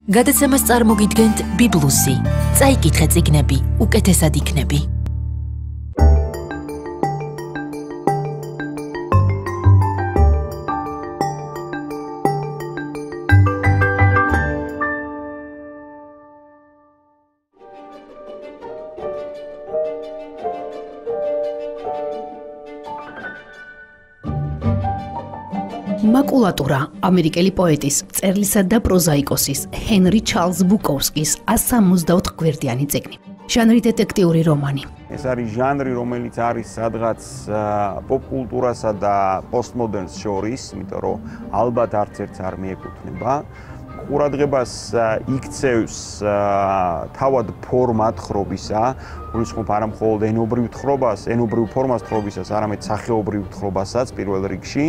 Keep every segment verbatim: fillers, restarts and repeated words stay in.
გადაცემას წარმოგიდგენთ ბიბლუსი. წაიკითხე წიგნები, უკეთესად იქნები. მაკულატურა ამერიკელი პოეტის, მწერლისა და პროზაიკოსის ჰენრი ჩარლზ ბუკოვსკის one sixty-four გვერდიანი წიგნი. ჟანრი დეტექტიური რომანი. ეს არის ჟანრი, რომელიც არის სადღაც პოპკულტურასა და პოსტმოდერნს შორის, იმიტომ რომ ალბათ არც ერთს არ მიეკუთვნება. ყურადღებას იქცევს თავად ფორმად ხრობისა, გულისხმობ არა მხოლოდ ენობრივ თხრობას, ენობრივ ფორმას თხრობისას, არამედ სახეობრივ თხრობასაც პირველ რიგში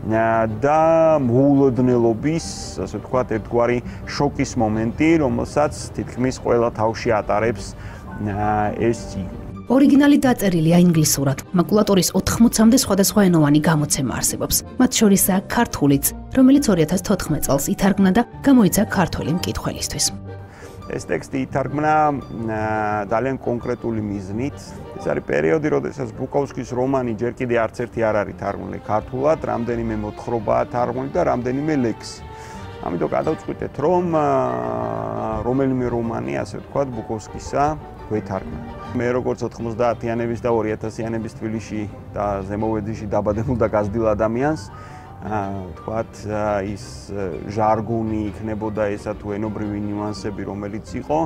და მოულოდნელობის, ასე ვთქვათ, ერთგვარი შოკის მომენტი, რომელსაც თითქმის ყველა თავში ატარებს ეს წიგნი. ორიგინალი დაწერილია ინგლისურად. მაკულატურის ოთხმოცამდე სხვადასხვაენოვანი გამოცემა არსებობს. მათ შორისაა ქართულიც, რომელიც two thousand fourteen წელს ითარგმნა და გამოიცა ქართველი მკითხველისთვის. ეს ტექსტი ითარგმნა ძალიან კონკრეტული მიზნით. ეს არის პერიოდი, როდესაც ბუკოვსკის რომანი ჯერ კიდე არც ერთი არ არის თარგმნილი ქართულად, რამდენიმე მოთხრობაა თარგმნილი და რამდენიმე ლექსი. ამიტომ გადავწყვიტეთ, რომ რომელიმე რომანი, ასე ვთქვათ, ბუკოვსკისა გვეთარგმნა. მე როგორც ოთხმოცდაათიანების და ორიათასიანების თბილისში და ზემოვედიში დაბადებულ და გაზრდილ ადამიანს, ვთქვათ, ის ჟარგონი იქნებოდა ესა თუ ენობრივი ნიუანსები, რომელიც იყო,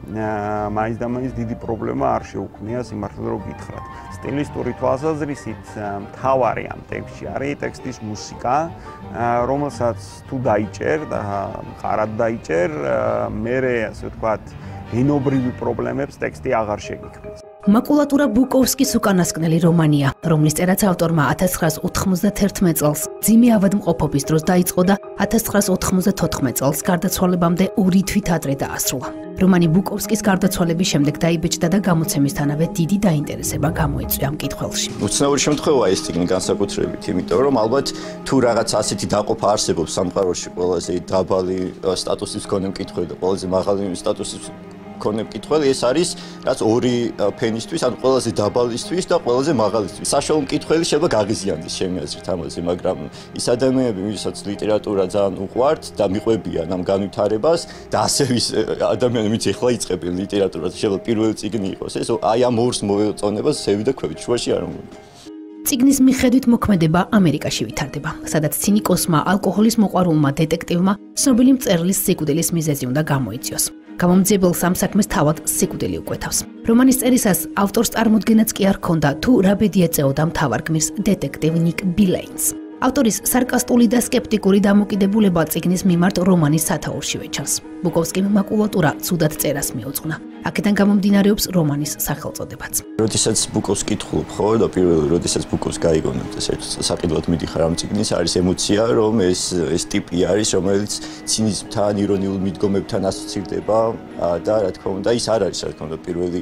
მაინც და მაინც დიდი პრობლემა არ შეუქმნია სიმართლე რომ გითხრათ. სტილისტური თვალსაზრისით მთავარი ამ ტექსტში არის ტექსტის მუსიკა, რომელსაც თუ დაიჭერ და მყარად დაიჭერ, მერე ასე ვთქვათ, ენობრივი პრობლემებს ტექსტი აღარ შეგიქმნის. მაკულატურა ბუკოვსკის უკანასკნელი რომანია, რომლის წერაც ავტორმა one thousand nine hundred ninety-one წელს ძიმე ავადმყოფობის დროს დაიწყო და one thousand nine hundred ninety-four წელს გარდაცვალებამდე ორი თვით ადრე დაასრულა. რომანი ბუკოვსკის გარდაცვალების შემდეგ დაიბეჭდა და გამოცემისთანავე დიდი დაინტერესება გამოიწვია მკითხველში. უცნაური შემთხვევაა ეს წიგნი განსაკუთრებით, იმიტომ რომ ალბათ თუ რაღაც ასეთი დაყოფა არსებობს სამყაროში, ყველაზე დაბალი სტატუსის მქონე მკითხველი და ყველაზე მაღალი სტატუსის მქონე მკითხველი, ეს არის რაც ორი ფენისთვის, ან ყველაზე დაბალისთვის და ყველაზე მაღალისთვის. საშუალო მკითხველი შეიძლება გაღიზიანდეს ჩემი აზრით ამაზე, მაგრამ ის ადამიანები, ვისაც ლიტერატურა ძალიან უყვართ და მიყვებიან ამ განვითარებას და ასე ვის ადამიანები, ვინც ეხლა იწყებენ ლიტერატურას, შეიძლება პირველი წიგნი იყოს ეს, აი ამ ორს მოეწონება სევი და ქვევით, შუაში არ უნდა. წიგნის მიხედვით მოქმედება ამერიკაში ვითარდება, სადაც ცინიკოსმა, ალკოჰოლის მოყვარულმა დეტექტივმა ცნობილი მწერლის სიკვდილის მიზეზი უნდა გამოიწვიოს. გამომძიებელს ამ საქმეს თავად სიკვდილი უკვეთავს. რომანის წერისას ავტორს წარმოდგენაც კი არ ჰქონდა, თუ რა ბედი ეწეოდა მთავარ გმირს დეტექტივ ნიკ ბილეინს. ავტორის სარკასტული და სკეპტიკური დამოკიდებულება წიგნის მიმართ რომანის სათაურში ვეჩანს. ბუკოვსკიმ მაკულატურა ცუდად წერას მიუძღვნა. აქედან გამომდინარეობს რომანის სახელწოდებაც. როდესაც ბუკოვს კითხულობ, ხო, და პირველი, როდესაც ბუკოვს გაიგონებთ ეს საყიდლად მიდიხარ ამ წიგნის, არის ემოცია, რომ ეს ეს ტიპი არის, რომელიც ცინიზმთან, ირონიულ მიდგომებთან ასოცირდება და რა თქმა უნდა, ის არ არის, რა თქმა უნდა, პირველი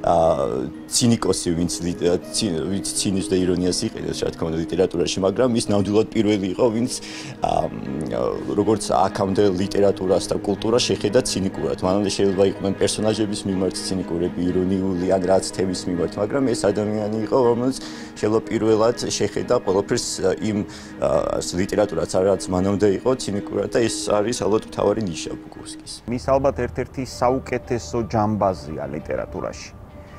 ცინიკოსი, ვინც ვინც ცინიზმს და ირონიას იყენებს, რა თქმა უნდა, ლიტერატურაში, მაგრამ ის ნამდვილად პირველი იყო, ვინც როგორც აქამდე ლიტერატურას და კულტურას შეხედა ცინიკურად. მანამდე შეიძლება იყვნენ პერსონაჟების მიმართ ცინიკურები, ირონიული ან რაც თემის მიმართ, მაგრამ ეს ადამიანი იყო, რომელიც შეიძლება პირველად შეხედა ყველაფერს იმ ლიტერატურას, რაც მანამდე იყო ცინიკურად და ეს არის ალბათ მთავარი ნიშა ბუკოვსკის. მის ალბათ ერთ-ერთი საუკეთესო ჯამბაზია ლიტერატურაში.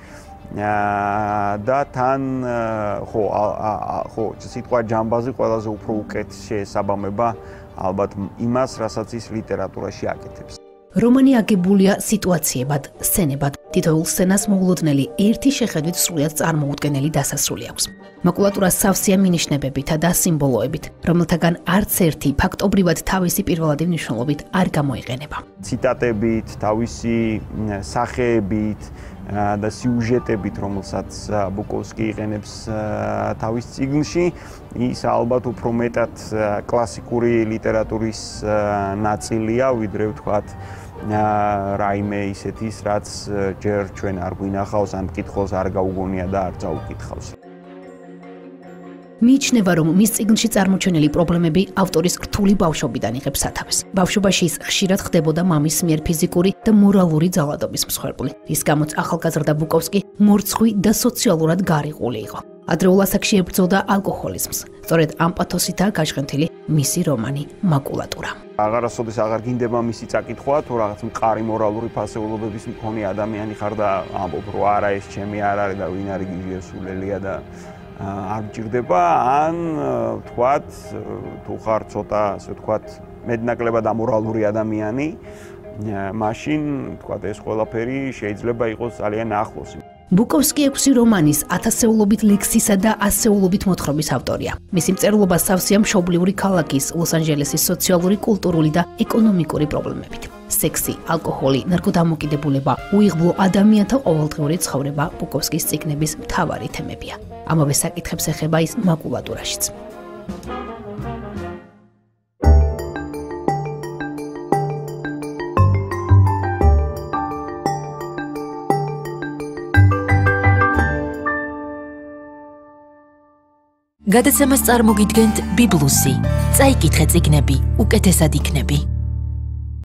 და თან ხო ხო სიტყვა ჯამბაზი ყველაზე უფრო უკეთ შეესაბამება ალბათ იმას, რასაც ის ლიტერატურაში აკეთებს. რომანი აგებულია სიტუაციებად, სცენებად. თითოეულ სცენას მოულოდნელი ერთი შეხედვით სრულიად წარმოუდგენელი დასასრული აქვს. მაკულატურა სავსეა მინიშნებებითა და სიმბოლოებით, რომელთაგან არც ერთი ფაქტობრივად თავისი პირველადი მნიშვნელობით არ გამოიყენება. ციტატებით, თავისი სახეებით და სიუჟეტებით, რომელსაც ბუკოვსკი იყენებს თავის წიგნში, ის ალბათ უფრო მეტად კლასიკური ლიტერატურის ნაწილია, ვიდრე ვთქვათ რაიმე ისეთის, რაც ჯერ ჩვენ არ გვინახავს, ან მკითხველს არ გაუგონია და არ წაუკითხავს. მიიჩნევა, რომ მის წიგნში წარმოჩენილი პრობლემები ავტორის რთული ბავშვობიდან იღებს სათავეს. ბავშვობაში ის ხშირად ხდებოდა მამის მიერ ფიზიკური და მორალური ძალადობის მსხვერპლი, რის გამოც ახალგაზრდა ბუკოვსკი მორცხვი და სოციალურად გარიყული იყო. ადრეულ ასაკში ებრძოდა ალკოჰოლიზმს. სწორედ ამ პათოსითაა გაჟღენთილი მისი რომანი მაკულატურა. აღარასოდეს აღარ გინდება მისი წაკითხვა, თუ რაღაც მყარი მორალური ფასეულობების მქონე ადამიანი ხარ და ამბობ, რომ არა ეს ჩემი არ არის და ვინ არის გიჟესულელია და არ მჭირდება, ან თქვათ, თუ ხარ ცოტა, ასე ვთქვათ, მეტნაკლებად ამორალური ადამიანი, მაშინ თქვათ ეს ყველაფერი შეიძლება იყოს ძალიან ახლოს. ბუკოვსკი ექვსი რომანის ათასეულობით ლექსისა და ასეულობით მოთხრობის ავტორია. მისი მწერლობა სავსეა მშობლიური ქალაქის ლოს-ანჯელესის სოციალური, კულტურული და ეკონომიკური პრობლემებით. სექსი, ალკოჰოლი, ნარკოდამოკიდებულება, უიღბლო ადამიანთა ყოველდღიური ცხოვრება ბუკოვსკის წიგნების მთავარი თემებია. ამავე საკითხებს ეხება ის მაკულატურაშიც. გადაცემას წარმოგიდგენთ ბიბლუსი. წაიკითხე წიგნები, უკეთესად იქნები.